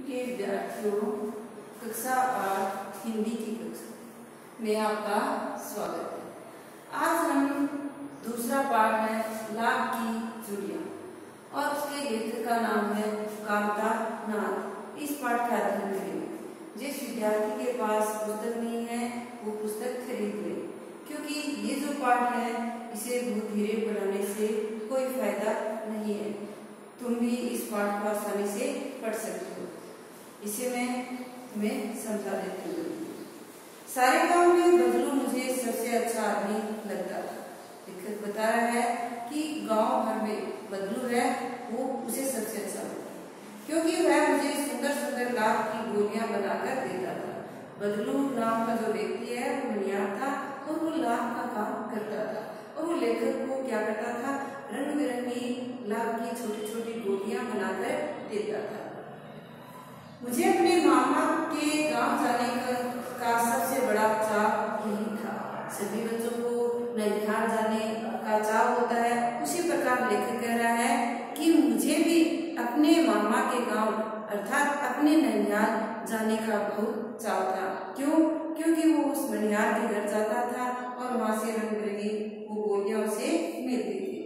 के विद्यार्थियों, कक्षा 8 हिंदी की कक्षा में आपका स्वागत है। आज हम दूसरा पाठ है लाख की चूड़ियां और उसके लेखक का नाम है कांता नाथ। इस पाठ का अध्ययन करेंगे। जिस विद्यार्थी के पास पुस्तक नहीं है वो पुस्तक खरीद ले, क्योंकि ये जो पाठ है इसे बहुत धीरे पढ़ाने से कोई फायदा नहीं है। तुम भी इस पाठ को आसानी से पढ़ सकते हो। इसे मैं तुम्हें समझा देती हूँ। सारे गांव में बदलू मुझे सबसे अच्छा आदमी लगता था। लेखक बता रहा है कि गांव भर में बदलू है वो उसे सबसे अच्छा लगता है, क्योंकि वह मुझे सुंदर सुंदर लाख की गोलियां बनाकर देता था। बदलू नाम का जो व्यक्ति है वो मनियार था और वो लाख का काम करता था। और वो लेखक को क्या करता था, रंग बिरंगी लाख की छोटी छोटी गोलियां बनाकर देता था। मुझे अपने मामा के गांव जाने का सबसे बड़ा चाव यही था। सभी बच्चों को नैनीताल जाने का चाव होता है। उसी प्रकार लेखक कह रहा है कि मुझे भी अपने मामा के गांव अर्थात अपने नैनीताल जाने का बहुत चाव था। क्यों? क्योंकि वो उस मनियार के घर जाता था और वहां से रंग बिरंगी वो गोलियां उसे मिलती थी।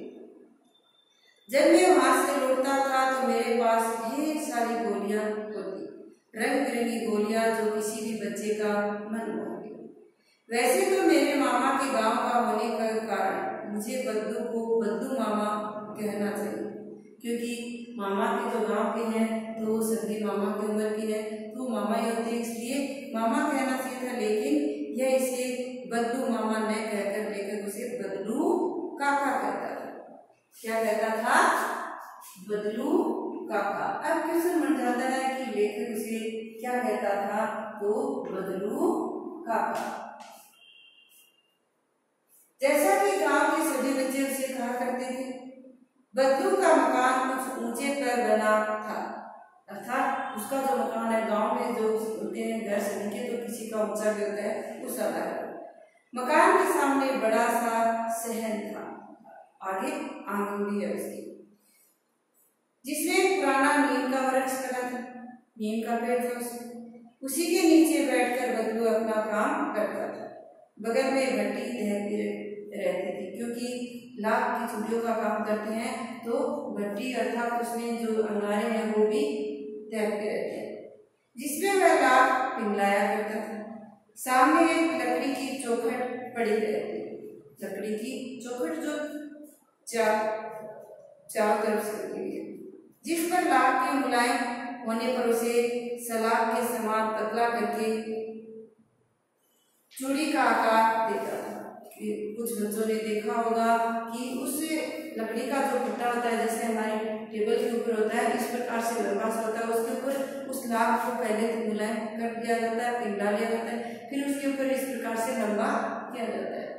जब मैं वहां से लौटता था तो मेरे पास ढेर सारी गोलियां होती, रंग बिरंगी गोलियां जो किसी भी बच्चे का मन मोहती। वैसे तो मेरे मामा के गांव का होने का कारण मुझे बद्दू को बद्दू मामा कहना चाहिए, क्योंकि मामा के जो गांव के हैं तो वो सभी मामा की उम्र के हैं, तो मामा ही होते हैं, इसलिए मामा कहना चाहिए था। लेकिन यह इसे बद्दू मामा न कहकर लेकर उसे बदलू काका कहता था। क्या कहता था? बदलू काका। अब क्वेश्चन बन जाता है कि लेखक उसे क्या कहता था, तो बदलू काका। जैसा कि गांव के सभी बच्चे उसे कहा करते थे, बदलू का मकान कुछ ऊंचे पर बना था। अर्थात उसका जो मकान है, गांव में जो होते हैं घर सभी के, तो किसी का ऊंचा भी होता है, उस आधार पर मकान के सामने बड़ा सा सहन था, आगे आंगन भी है उसकी, जिसमें पुराना नीम का वृक्ष लगा था, नीम का पेड़ था उसी के नीचे बैठकर बदलू अपना काम करता था। बगल में भट्टी दहती रहती थी, क्योंकि लाख की चूड़ियों का काम करते हैं तो भट्टी अर्थात उसमें जो अंगारे हैं वो भी दहते रहते हैं, जिसमें वह लाख पिघलाया करता था। सामने एक लकड़ी की चौखट पड़ी रहती, लकड़ी की चौखट जो चारों तरफ से लगी हुई है, जिस पर लाख के मुलायम होने पर उसे सलाख के समान पतला करके चूड़ी का आकार देता था। कुछ बच्चों ने देखा होगा कि उस लकड़ी का जो पट्टा होता है, जैसे हमारे टेबल के ऊपर होता है, इस प्रकार से लंबा सा होता है, उसके ऊपर उस लाख को पहले तो मुलायम कर दिया जाता है, पिघला लिया जाता है, फिर उसके ऊपर इस प्रकार से लंबा किया जाता है।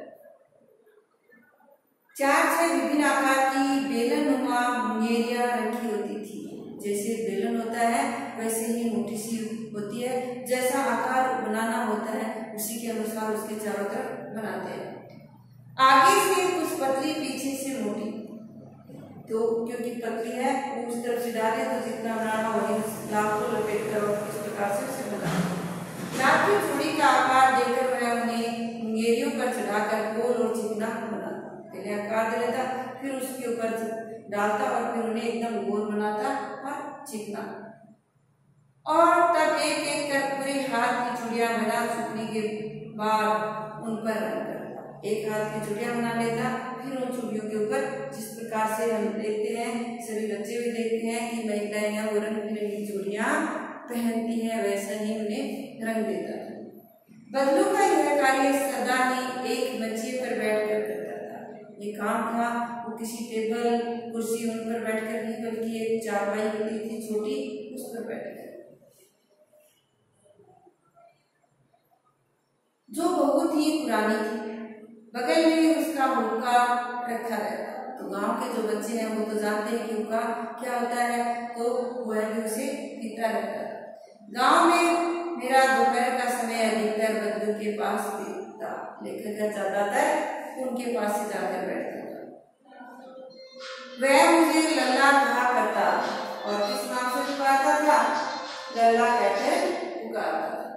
4-6 विभिन्न आकार की बेलनुमा मुंगेरियां रखी होती थी। जैसे बेलन होता है वैसे ही मोटी सी होती है, जैसा आकार बनाना होता है उसी के अनुसार उसके चारों तरफ बनाते हैं। आगे से कुछ पतली, पीछे से मोटी, तो क्योंकि पतली है वो उस तरफ से डाले तो जितना बनाना वही लाख को लपेट कर इस प्रकार से उसे बनाना। लाख की चूड़ी का आकार देकर वह उन्हें मुंगेरियों पर चढ़ाकर गोल और चिकना बनाता। पहले आकार दे लेता, फिर उसके ऊपर डालता और फिर उन्हें एकदम गोल बनाता और चिकना, और तब एक एक कर पूरे हाथ की चूड़ियां बना चुकने के बाद उन पर रंग करता। एक हाथ की चूड़ियां बना लेता, फिर उन चूड़ियों के ऊपर जिस प्रकार से हम देखते हैं, सभी बच्चे भी देखते हैं कि महिलाएं वो रंग बिरंगी चूड़ियां पहनती हैं, वैसा ही उन्हें रंग देता था। बदलू का यह कार्य सदा ही एक मंचे पर बैठकर करता था। ये काम था वो किसी टेबल कुर्सी उन पर बैठकर नहीं, बल्कि एक चारपाई होती थी छोटी, उस पर बैठकर, जो बहुत ही पुरानी थी। बगल में उसका हुक्का रखा रहता। तो गांव के जो बच्चे हैं वो तो जानते हैं कि हुक्का क्या होता है, तो वह भी उसे पीता रहता था। गांव में मेरा दोपहर का समय अधिकतर बदलू के पास बीतता। लेखक ज्यादातर उनके पास से जाकर बैठता था। वह मुझे लल्ला कहा करता और किस नाम से पुकारता था? लल्ला कहकर पुकारता था।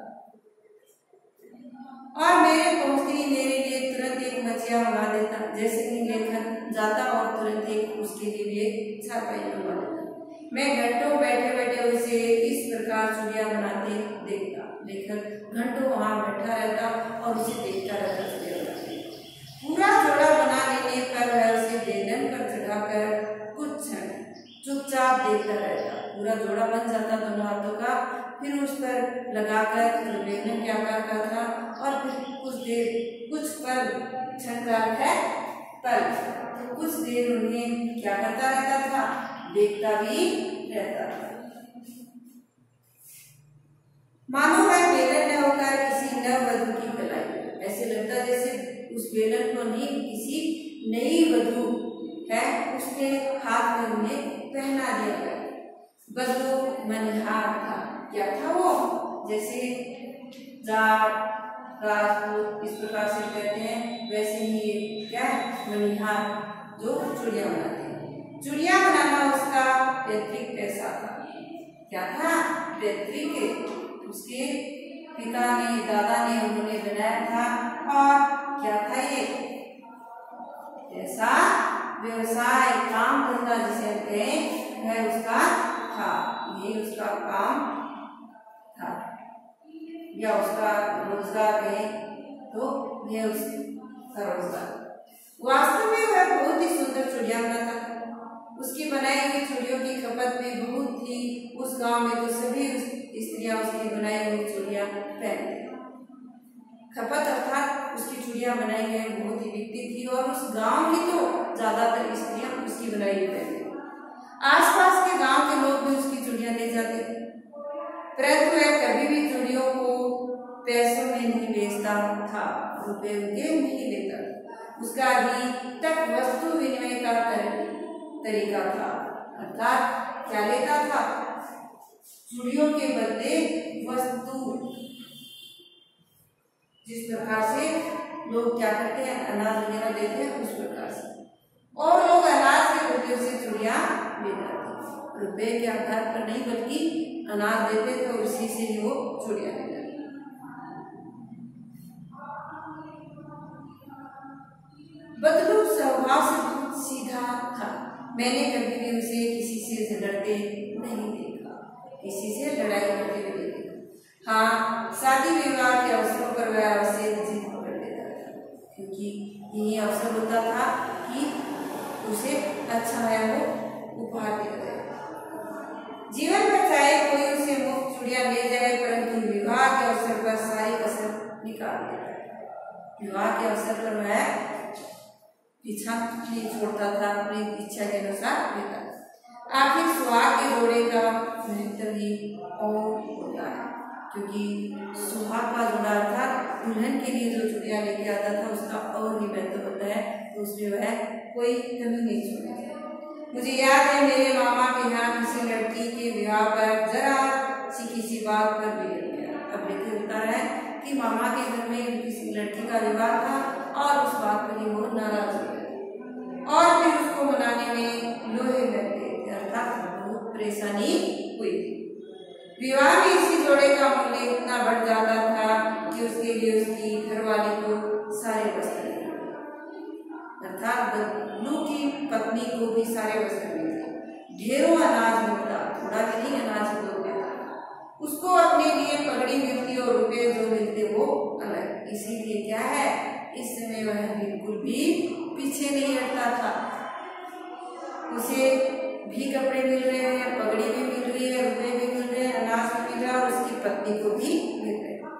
और मेरे पहुंचते ही मेरे लिए तुरंत एक मचिया बना देता, जैसे कि लेखन जाता और तुरंत एक उसके लिए छापाई बनवा देता। मैं घंटों बैठे बैठे उसे इस प्रकार चूड़ियां बनाते देखता। लेखक घंटों वहां बैठा रहता और उसे देखता रहता चूड़ियां बनाते। पूरा जोड़ा बना लेने पर वह उसे बेलन पर चढ़ाकर कुछ क्षण चुपचाप देखता रहता। पूरा जोड़ा बन जाता दोनों हाथों का, फिर उस पर लगाकर बेलन के आकार का था और फिर कुछ पल क्षण का है पल, तो कुछ देर उन्हें क्या करता रहता था, देखता भी रहता था। मानो वह बेलन न होकर किसी नववधू की कलाई, ऐसे लगता जैसे उस बेलन को नहीं किसी नई वधू है उसके हाथ में उन्हें पहना दिया गया। बदलू मनिहार था। क्या था वो? जैसे जाट राजपूत इस प्रकार से कहते हैं, वैसे ही ये क्या मनिहार जो चूड़ियां बनाते हैं। चूड़ियां बनाना उसका पैतृक पैसा था। क्या था? पैतृक। उसके पिता ने दादा ने उन्होंने बनाया था। और क्या था ये? ऐसा व्यवसाय काम धंधा जिसे कहें वह उसका था। ये उसका काम था या उसका रोजगार कहें तो यह उसका रोजगार। वास्तव में वह बहुत ही सुंदर चूड़ियां बनाता था। उसकी बनाई हुई चूड़ियों की खपत भी बहुत थी। उस गांव में तो सभी स्त्रियां उसकी बनाई हुई चूड़ियां पहनती। खपत अर्थात उसकी चूड़ियां बनाई गई बहुत ही बिकती थी और उस गांव की तो ज्यादातर स्त्रियां उसकी बनाई हुई पहनती। आसपास के गांव के लोग भी उसकी चूड़ियां ले जाते थे, परंतु वह कभी भी चूड़ियों को पैसों में नहीं बेचता था, रुपए उनके नहीं लेता। उसका अभी तक वस्तु विनिमय का तरीका था। अर्थात क्या लेता था? चूड़ियों के बदले वस्तु। जिस प्रकार से लोग क्या करते हैं, अनाज वगैरह देते हैं, उस प्रकार से। और लोग अनाज के बदले से चूड़ियां ले जाते, रुपए के आधार पर नहीं बल्कि अनाज देते थे और उसी से ही वो चूड़ियां ले जाते। बदलू स्वभाव से सीधा था। मैंने कभी भी उसे किसी से झगड़ते नहीं देखा, किसी से लड़ाई करते हुए नहीं देखा। हाँ, शादी विवाह के अवसरों पर वह अवश्य जिद पकड़ लेता था, क्योंकि यही अवसर होता था कि उसे अच्छा है वो उपहार दिया जाए। जीवन में चाहे कोई उसे मुफ्त चूड़ियां ले जाए, परंतु विवाह के अवसर पर सारी कसर निकाल देता है। विवाह के अवसर पर वह पीछा नहीं छोड़ता था, अपनी इच्छा के अनुसार लेता था। आखिर सुहाग के जोड़े का महत्व ही और होता है, क्योंकि सुहाग का जोड़ा अर्थात दुल्हन के लिए जो चूड़ियां लेके आता था उसका और भी महत्व होता है, तो उसमें वह कोई कमी नहीं छोड़ता। मुझे याद है मेरे मामा के यहाँ किसी लड़की के विवाह पर जरा सी किसी बात पर बिगड़ गया। अब लिखे होता है कि मामा के घर में किसी लड़की का विवाह था और उस बात पर ही वो नाराज हो गया और फिर उसको मनाने में लोहे लग गए, अर्थात बहुत परेशानी हुई थी। विवाह में इसी जोड़े का मूल्य इतना बढ़ जाता था कि उसके लिए उसकी घरवाली को सारे वस्त्र मिले, अर्थात बदलू की पत्नी को भी सारे वस्त्र मिलते, ढेरों अनाज मिलता, थोड़ा भी नहीं अनाज को देता, उसको अपने लिए पगड़ी मिलती और रुपये जो मिलते वो अलग। इसीलिए क्या है, इस समय वह बिल्कुल भी पीछे नहीं हटता था। उसे भी कपड़े मिल रहे हैं, पगड़ी भी मिल रही है, रुपए भी मिल रहे हैं, अनाज भी मिल रहा है और उसकी पत्नी को भी मिल रहे हैं।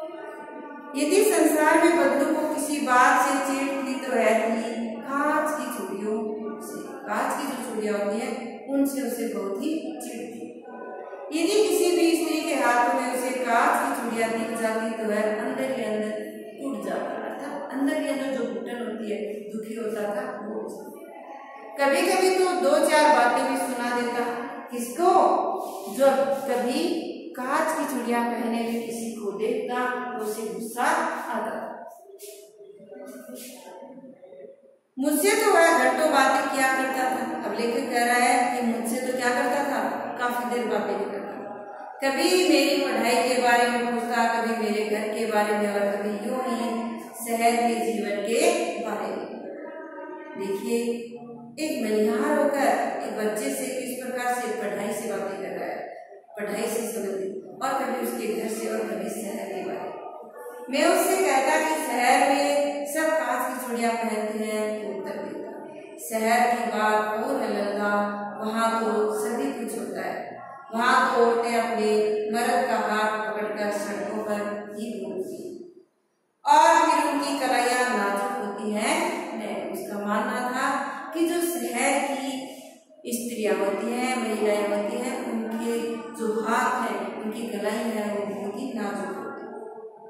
यदि संसार में बदलू को किसी बात से चीड़ थी तो है थी कांच की चूड़ियों से। कांच की जो चूड़ियां होती हैं उनसे उसे बहुत ही चिढ़ थी। यदि किसी भी स्त्री के हाथों में उसे कांच की चूड़ियां दिख जाती तो वह अंदर ही अंदर टूट जाता, अर्थात अंदर ही अंदर जो घुटन होती है, दुखी होता था वो। कभी कभी तो दो चार बातें भी सुना देता। किसको? जो कभी कांच की चूड़ियां पहने हुए किसी को देखता तो उसे गुस्सा आता। मुझसे तो वह घंटों बातें किया करता था। अब लेखक कह रहा है कि मुझसे तो क्या करता था, काफी देर बातें भी करता। कभी मेरी पढ़ाई के बारे में पूछता, कभी मेरे घर के बारे में और कभी यूं ही शहर के जीवन के बारे में। देखिए, एक मनिहार होकर एक बच्चे से किस प्रकार से पढ़ाई से बातें कर रहा है, पढ़ाई से संबंधित, और कभी उसके घर से और कभी शहर के बारे में। मैं उससे कहता कि शहर में सब कांच की चूड़ियां पहनते हैं, तो उत्तर देता शहर की बात और लल्ला, वहाँ तो सभी कुछ होता है। वहाँ तो औरतें अपने मर्द का हाथ पकड़कर सड़कों पर ही घूमती हैं और फिर उनकी कलाइयाँ नाजुक होती हैं। उसका मानना था कि जो शहर की स्त्रियां होती हैं, महिलाएं होती हैं, उनके जो हाथ है, उनकी कलाई है, वो बहुत ही नाजुक होती है।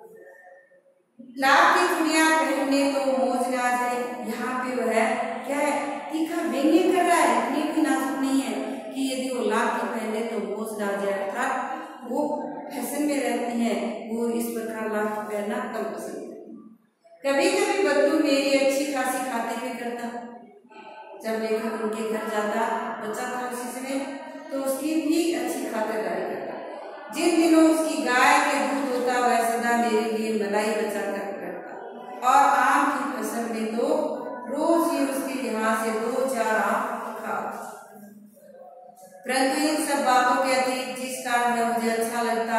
लाख की चूड़ियां पहनने तो मौज ना आ जाए, यहाँ पे वो है क्या है, तीखा व्यंग्य कर रहा है, इतनी भी नाजुक नहीं है कि यदि वो लाख की पहने तो मौज ना आ जाए, अर्थात वो फैशन में रहती हैं, वो इस प्रकार लाख की पहनना कम पसंद है। कभी कभी बद्दू मेरी अच्छी खासी खातिर भी करता। जब लेखक उनके घर जाता, बच्चा था उसी समय, तो उसकी भी अच्छी खातिरदारी करता। जिन दिनों उसकी गाय के दूध होता, वह सदा मेरे लिए मलाई बचा कर करता, और आम की फसल में तो रोज ही उसके यहाँ से 2-4 आम खा। परंतु इन सब बातों के अतिरिक्त जिस कारण में मुझे अच्छा लगता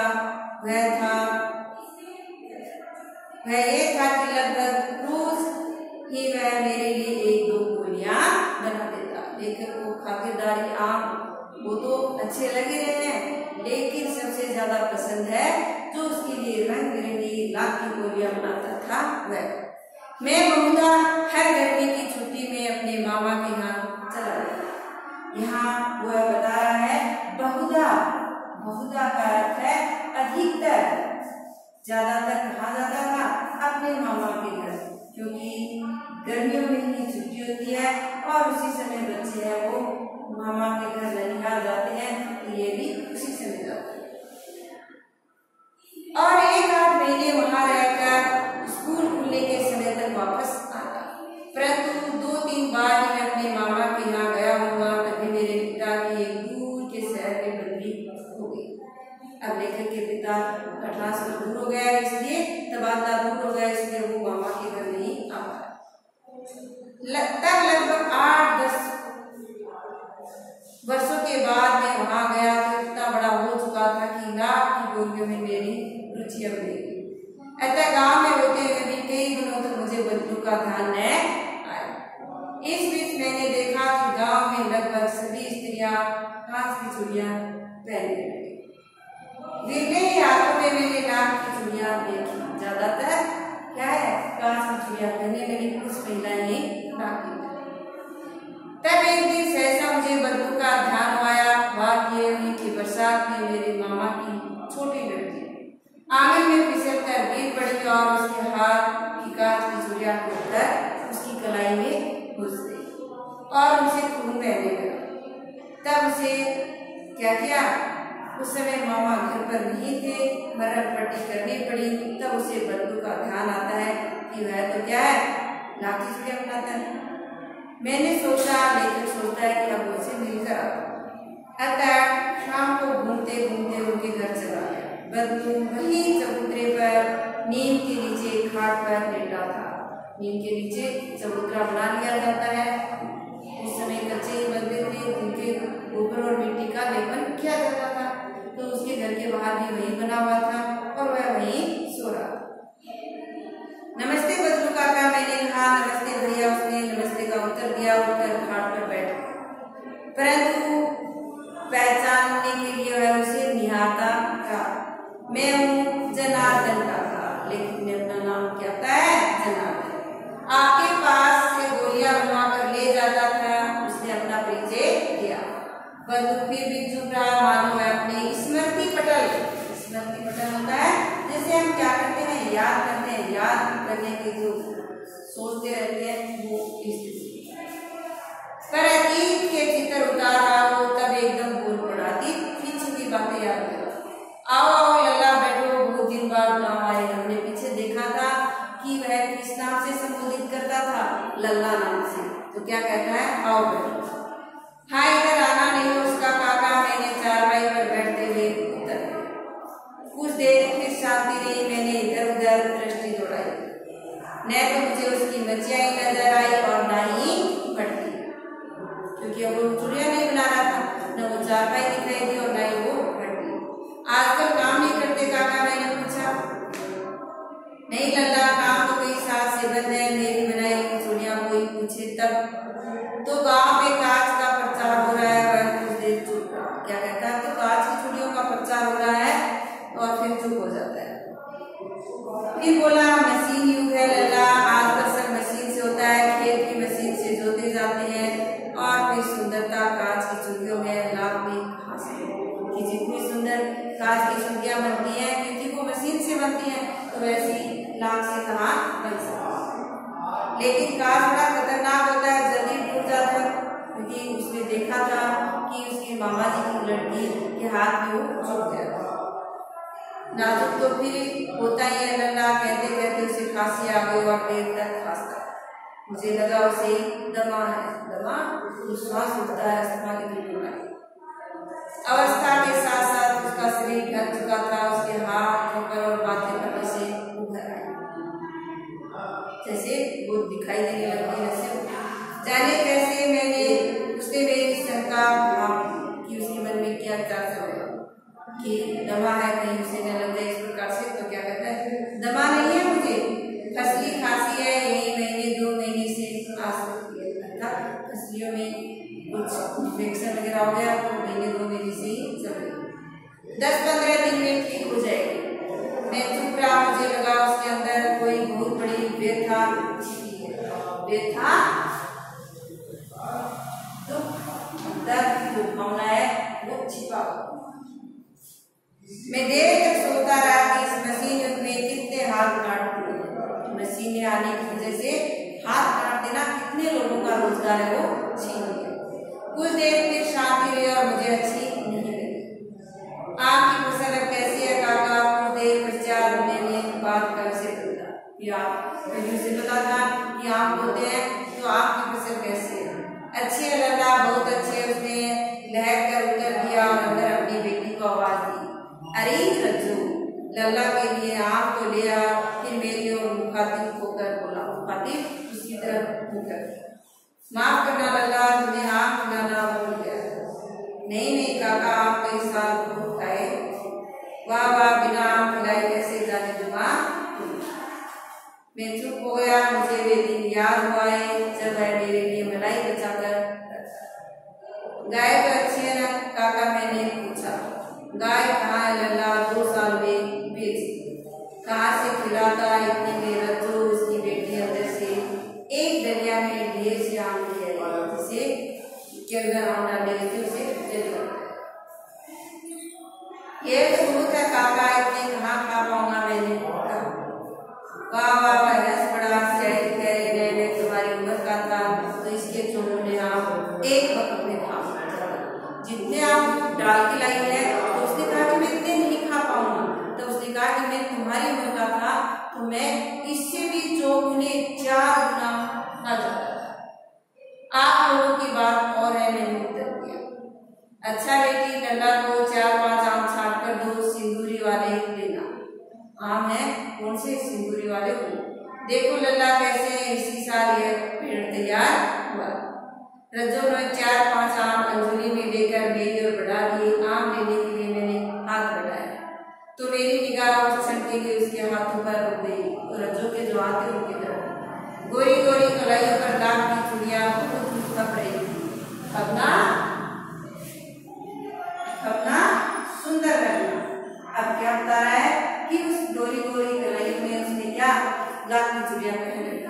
वह ये था कि लगभग रोज ही वह मेरे लिए 1-2 गोलियां बना देता। लेखक को खातिरदारी आम वो तो अच्छे लगे रहे हैं, लेकिन सबसे ज्यादा पसंद है जो उसके लिए रंग बिरंगी लाख की गोलियां बनाता था वह। मैं बहुधा हर गर्मी की छुट्टी में अपने मामा के यहाँ चला गया। यहाँ वह बता रहा है बहुधा, बहुधा का अर्थ है अधिकतर, ज्यादातर कहा जाता था अपने मामा के घर, क्योंकि गर्मियों में ही छुट्टी होती है और उसी समय बच्चे हैं वो मामा के घर ननिहाल जाते हैं, तो ये भी उसी समय जाते हैं। और 1-8 महीने वहां रहकर स्कूल खुलने के समय तक वापस आता। परंतु 2-3 बार ही मैं अपने मामा के यहाँ गया हुआ, तभी मेरे पिता की एक दूर के शहर में बदली हो गई। अब लेखक के पिता का ट्रांसफर दूर हो गया, इसलिए तबादला दूर हो गया, इसलिए वो मामा के घर नहीं आ पाया। तब लगभग 8-10 वर्षों के बाद मैं वहां गया तो इतना बड़ा हो चुका था कि लाख की गोलियों में मेरी रुचि अब नहीं गई। अतः गांव में होते हुए भी कई दिनों तक मुझे बद्दू का ध्यान न आया। इस बीच मैंने देखा कि गांव में लगभग सभी स्त्रियां कांच की चूड़ियां पहनने लगी। विरले हाथों में मैंने लाख की चूड़ियां देखी। ज्यादातर क्या है, कांच की चूड़ियां पहनने लगी, कुछ महिलाएं ही लाख की। तब एक दिन सहसा मुझे बद्दू का ध्यान आया। बात यह हुई कि बरसात में मेरे मामा की छोटी लड़की आंगन में फिसल कर गिर पड़ी और उसके हाथ की कांच की चूड़ियां खोलकर उसकी कलाई में घुस गई और उसे खून बहने लगा। तब उसे क्या किया, उस समय मामा घर पर नहीं थे, मरहम पट्टी करनी पड़ी। तब उसे बद्दू का ध्यान आता है कि वह तो क्या है, लाठी चूड़ियां बनाता है। मैंने सोचा, लेकिन सोचता है कि अब उसे मिलकर आता। अतः शाम को घूमते घूमते उनके घर चला गया। बद्दू वही चबूतरे पर नीम के नीचे खाट पर लेटा था। नीम के नीचे चबूतरा बना लिया जाता है, उस समय कच्चे ही बनते थे, जिनके गोबर और मिट्टी का लेपन किया जाता था, तो उसके घर के बाहर भी वही बना हुआ था और वह वहीं सो रहा था। नमस्ते बद्दू काका, मैंने कहा। नमस्ते भैया, उसने नमस्ते का उत्तर दिया, उठकर खाट पर बैठ। परंतु पहचानने के लिए वह उसे निहारता था। मैं हूँ जनार्दन काका। लेकिन ने अपना नाम क्या था, जनार्दन। आपके पास से गोलियां बनवा कर ले जाता था, उसने अपना परिचय दिया। बद्दू फिर भी चुप रहा, मानो वह अपने स्मृति पटल होता है, जैसे हम क्या करते हैं, याद करते हैं, याद करने के जो सोचते रहते हैं, वो स्थिति पर अतीत के चित्र उतार रहा हो, तब एकदम बोल पड़ा, पीछे की बातें याद करो। आओ लल्ला बैठो, बहुत दिन बाद गाँव आए। हमने पीछे देखा था कि वह किस नाम से संबोधित करता था, लल्ला नाम से, तो क्या कहता है, आओ बैठो। हाँ, इधर आना नहीं हो उसका काका, मैंने चारपाई पर बैठते हुए उत्तर दिया। चूड़ियां नहीं बनाना था, न वो चारपाई दिखाई दी और न ही वो हड्डी। आजकल काम नहीं करते काका, मैंने पूछा। नहीं लल्ला, काम तो कई साल से बंद है, मेरी बनाई हुई चूड़ियां कोई पूछे तब। तो गांव में कांच का प्रचार हो रहा है। वह कुछ देर चुप रहा। क्या कहता है? तो कांच की चूड़ियों का प्रचार हो रहा है और फिर चुप हो जाता है। फिर बोला, मशीन युग है लल्ला, आजकल सब मशीन से होता है, खेत की मशीन से जोते जाते हैं और फिर सुंदरता कांच की चूड़ियों में लाभ भी हासिल कि जितनी सुंदर कांच की चूड़ियां बनती हैं क्योंकि वो मशीन से बनती हैं, तो वैसी लाख से कहाँ बन सकती। लेकिन कांच बड़ा खतरनाक होता है, जल्दी टूट जाता है, क्योंकि उसने देखा था कि उसके मामा जी की लड़की के हाथ में वो चुभ गया था। नाजुक तो फिर होता ही है लल्ला। कहते कहते उसे खांसी आ गई और देर तक खांसता। मुझे लगा उसे दमा है। दमा तो श्वास उठता है, अस्थमा की बीमारी। अवस्था के साथ साथ उसका शरीर ढक चुका था। उसके हाथ ऊपर और माथे पर से उभर आए, जैसे वो दिखाई देने लगी। जाने कैसे मैंने उसने मेरी शंका कि उसके मन में क्या विचार चल रहा कि दमा है, कहीं उसे न लग जाए इस प्रकार से। तो क्या कहता है, दमा नहीं है मुझे, फसली खांसी है, यही महीने 2 महीने से आ सकती है। अर्थात फसलियों में कुछ इन्फेक्शन वगैरह हो गया तो महीने 2 महीने से ही चल रही, 10-15 दिन में ठीक हो जाएगी। मैं चुप रहा। मुझे लगा उसके अंदर कोई बहुत बड़ी व्यथा व्यथा तो अंदर जो भावना है वो छिपा। मैं देर तक सोचता रहा कि इस मशीन युग में कितने हाथ काटते हैं। मशीनें आने की वजह से हाथ काट देना कितने लोगों का रोजगार है वो छीन लिया। कुछ देर फिर शांति रही और मुझे अच्छी नहीं लगी। आपकी फसल अब कैसी है काका? कुछ देर पश्चात मैंने बात कर से पूछा कि आप मुझे पता था कि आप बोलते हैं, तो आपकी फसल कैसी है? अच्छी है लल्ला, बहुत अच्छी है। उसने लहक कर उत्तर दिया और अंदर अपनी बेटी को आवाज दी, अरे रज्जू, लल्ला के लिए आम तो ले आ। फिर मेरी ओर मुखातिब होकर बोला। मुखातिब उसकी तरफ मुकर, माफ करना लल्ला, तुम्हें आम खिलाना भूल गया। नहीं नहीं काका, आप कई साल खूब खाए। वाह वाह, बिना आम खिलाए कैसे जाने दूंगा। मैं चुप हो गया। मुझे वे दिन याद हुआ है जब वह मेरे लिए मलाई बचाकर। गाय तो अच्छी है ना काका? मैंने पूछा। गाय कहाँ है लल्ला? 2 साल में बेच। कहाँ से खिलाता? इतनी में रज्जू उसकी बेटी अंदर से एक दरिया में ढेर से आम ले आई, जिसे के अंदर आम डालने लगी, उसे जल। ये सूरत है काका, इतने कहाँ खा पाऊंगा? मैंने कहा। वाह वाह, हंस पड़ा। मैं तुम्हारी उम्र का था तो इसके चोरों ने आम एक वक्त में खा जितने आप डाल के लाई है। तो उसने कहा कि मैं इतने नहीं खा पाऊंगा। तो उसने कहा कि मैं तुम्हारी उम्र का था तो मैं इससे भी 4 गुना खा जाता था। आप लोगों की बात और है, मैंने उत्तर दिया। अच्छा बेटी, लल्ला को 4-5 आम छाट कर 2 सिंदूरी वाले देना। आम है? कौन से सिंदूरी वाले हो? देखो लल्ला कैसे इसी साल यह पेड़ तैयार हुआ। रज्जू ने 4-5 आम अंजुली में लेकर मेरी ओर बढ़ा दिए। आम लेने के लिए मैंने हाथ बढ़ाया तो मेरी निगाह उस क्षण के लिए उसके हाथों पर रुक गई। तो रज्जू के जो हाथ थे उनकी तरफ गोरी गोरी कलाइयों पर लाख की चूड़ियां तप रही थी। अपना सुंदर लगना। अब क्या बता रहा है कि उस गोरी गोरी कलाइयों में उसने क्या लाख की चूड़ियां पहन ली।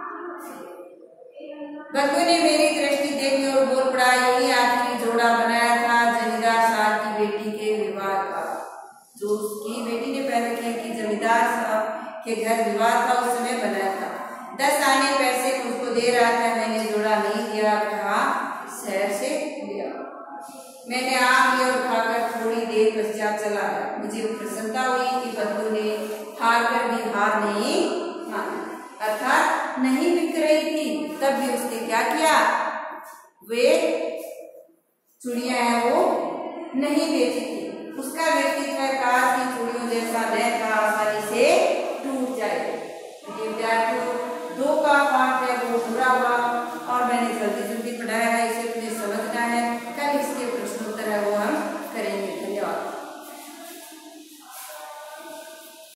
बद्दू ने मेरी दृष्टि देखी और बोल पड़ा, यही आखिरी जोड़ा बनाया था जमींदार साहब की बेटी के विवाह का। जो उसकी बेटी ने पहन रखी कि जमींदार साहब के घर विवाह था उस समय बनाया था। 10 आने पैसे मुझको दे रहा था, मैंने जोड़ा नहीं दिया, कहा शहर से लिया। मैंने आम लिया और खाकर थोड़ी देर पश्चात चला गया। मुझे प्रसन्नता हुई कि बद्दू ने हार कर भी हार नहीं माना, अर्थात नहीं बिक रही थी तब भी उसने क्या किया, वे चूड़ियां हैं वो नहीं बेची थी। उसका व्यक्तित्व कांच की चूड़ियों